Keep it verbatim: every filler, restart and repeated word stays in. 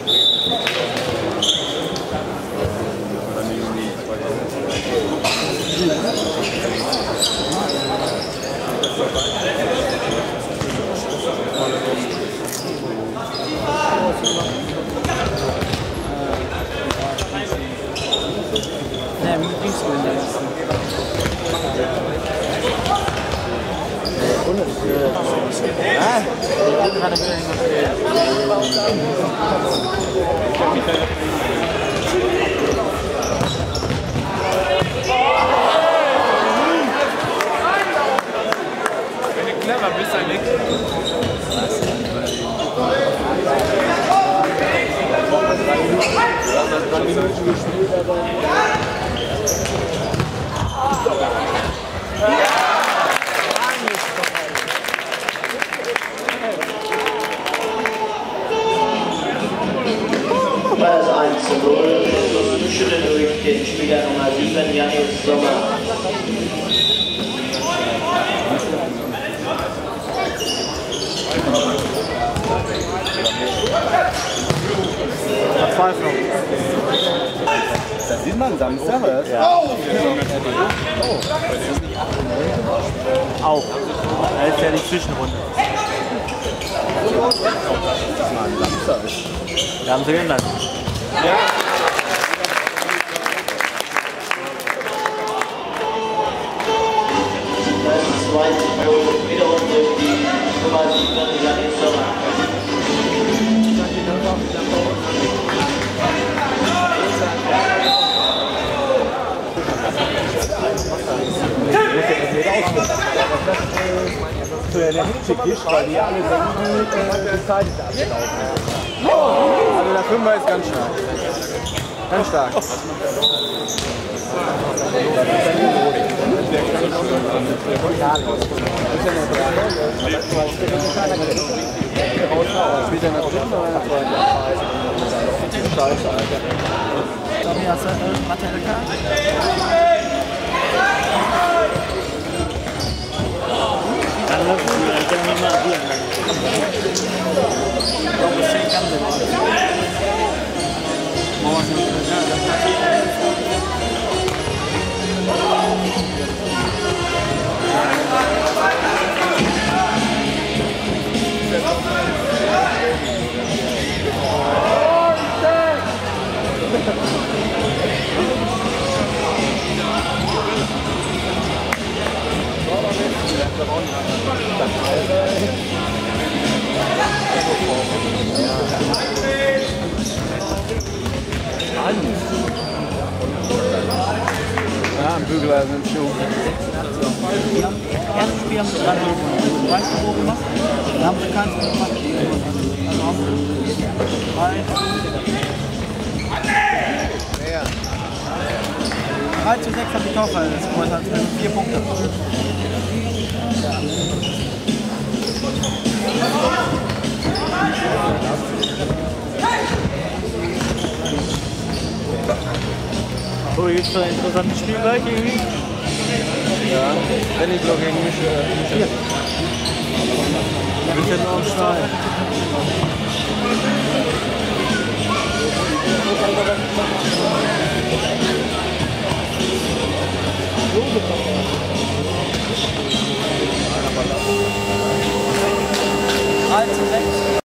Ja, mit Linksgrün. Ja, ich bin gerade wieder wenn du clever bist, dann nicht. drei Minuten gespielt, aber... Das eins zu null, TuS Müschede durch den Spieler Nummer sieben, Janus Sommer. Verzweiflung. Das sieht man Samstag, oder? Ja. Oh! Auch. Er ist ja die Zwischenrunde. Da haben sie geändert. Ja. Das zwei zu null, wiederum durch die Nummer sieben, Janus Sommer. So, ja, der Hitschick ist, weil die alle denken, die Zeit ist abgelaufen. Also der Fünfer ist ganz stark. Ganz stark. Spielt er in der dritten oder in der zweiten? Scheiße, Alter. Tommy, hast du eine materielle Karte? Dann läuft es wieder, ich kann nicht mal agieren. Ich glaube, das zehn kann sie nicht. Machen wir es nicht. Ja, das Ja, ein Bügel sind schon. erste Spiel haben sie gerade ein Weißbuch gemacht, da haben sie keins mehr gemacht. Also haben sie drei, drei zu sechs haben die Torverhältnis gemacht, also vier Punkte. So, jetzt ist ein interessantes Spiel gleich irgendwie. Ja, wenn ich noch gegen mich. Äh, Hier. Wir sind noch am Stall.